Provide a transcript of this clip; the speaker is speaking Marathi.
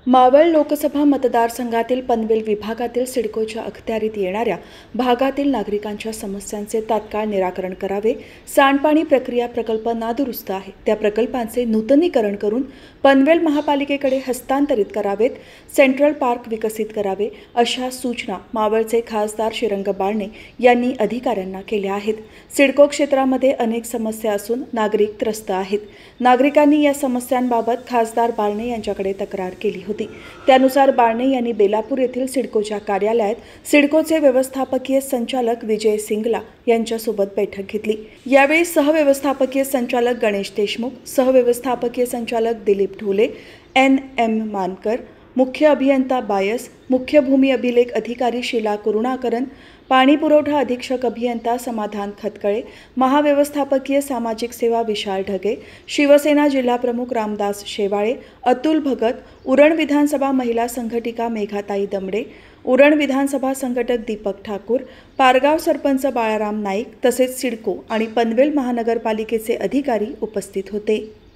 मावळ लोकसभा मतदारसंघातील पनवेल विभागातील सिडकोच्या अखत्यारीत येणाऱ्या भागातील नागरिकांच्या समस्यांचे तात्काळ निराकरण करावे। सांडपाणी प्रक्रिया प्रकल्प नादुरुस्त आहे, त्या प्रकल्पांचे नूतनीकरण करून पनवेल महापालिकेकडे हस्तांतरित करावेत। सेंट्रल पार्क विकसित करावे, अशा सूचना मावळचे खासदार श्रीरंग बारणे यांनी अधिकाऱ्यांना केल्या आहेत। सिडको क्षेत्रामध्ये अनेक समस्या असून नागरिक त्रस्त आहेत। नागरिकांनी या समस्यांबाबत खासदार बारणे यांच्याकडे तक्रार केली होती। त्यानुसार बारणे यांनी बेलापूर येथील सिडकोच्या कार्यालयात सिडकोचे व्यवस्थापकीय संचालक विजय सिंगला यांच्यासोबत बैठक घेतली। यावेळी सहव्यवस्थापकीय संचालक गणेश देशमुख, सहव्यवस्थापकीय संचालक दिलीप ढोले, NM मानकर, मुख्य अभियंता बायस, मुख्य भूमी अभिलेख अधिकारी शीला कुरुणाकरन, पाणी पुरवठा अधीक्षक अभियंता समाधान खतकळे, महाव्यवस्थापकीय सामाजिक सेवा विशाल ढगे, शिवसेना जिल्हा प्रमुख रामदास शेवाळे, अतुल भगत, उरण विधानसभा महिला संघटिका मेघाताई दमडे, उरण विधानसभा संघटक दीपक ठाकूर, पारगाव सरपंच बाळाराम नाईक तसेच सिडको आणि पनवेल महानगरपालिकेचे अधिकारी उपस्थित होते।